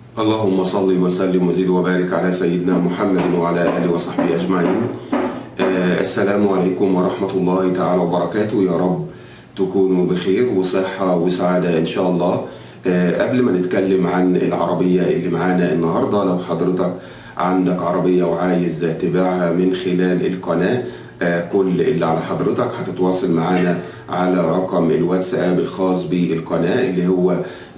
اللهم صل وسلم وزد وبارك على سيدنا محمد وعلى آله وصحبه أجمعين. السلام عليكم ورحمة الله تعالى وبركاته. يا رب تكونوا بخير وصحة وسعادة إن شاء الله. قبل ما نتكلم عن العربية اللي معانا النهاردة، لو حضرتك عندك عربية وعايز تبيعها من خلال القناة، كل اللي على حضرتك هتتواصل معانا على رقم الواتساب الخاص بالقناة اللي هو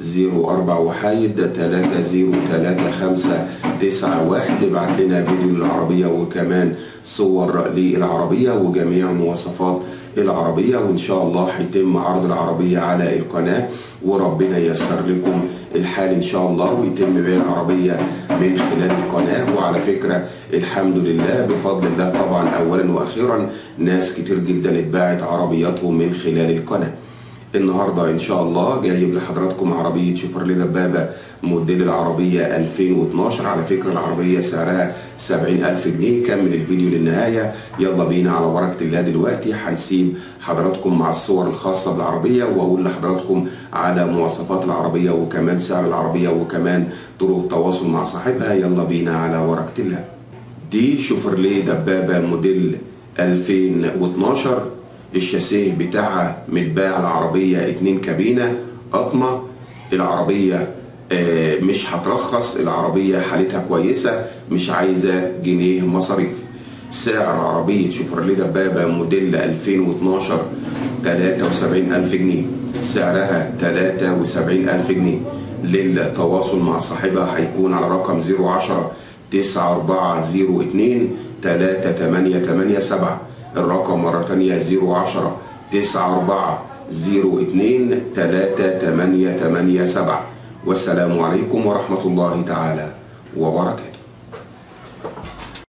0413033591. ابعت لنا فيديو للعربية وكمان صور للعربية وجميع مواصفات العربية، وإن شاء الله هيتم عرض العربية على القناة وربنا ييسر لكم الحال إن شاء الله ويتم بيع العربية من خلال القناة. وعلى فكرة الحمد لله بفضل الله طبعا أولا وأخيرا ناس كتير جدا اتباعت عربياتهم من خلال القناة. النهاردة إن شاء الله جايب لحضراتكم عربية شيفروليه دبابة موديل العربية 2012. على فكرة العربية سعرها 70,000 جنيه. كمل الفيديو للنهاية. يلا بينا على بركة الله. دلوقتي هنسيب حضراتكم مع الصور الخاصة بالعربية وأقول لحضراتكم على مواصفات العربية وكمان سعر العربية وكمان طرق التواصل مع صاحبها. يلا بينا على بركة الله. دي شيفروليه دبابة موديل 2012. الشاسيه بتاعها متباع العربية 2 كابينة قطمة. العربية مش هترخص، العربية حالتها كويسة مش عايزة جنيه مصاريف. سعر عربية شيفروليه دبابة موديل 2012 73,000 جنيه. سعرها 73,000 جنيه. للتواصل مع صاحبها هيكون على رقم 010-9402-3887. الرقم مرة تانية 010-9402-3887. والسلام عليكم ورحمة الله تعالى وبركاته.